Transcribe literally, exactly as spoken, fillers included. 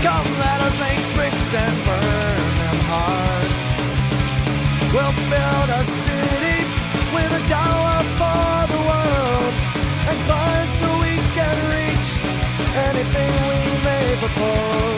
Come, let us make bricks and burn them hard. We'll build a city with a tower for the world, and climb so we can reach anything we may propose.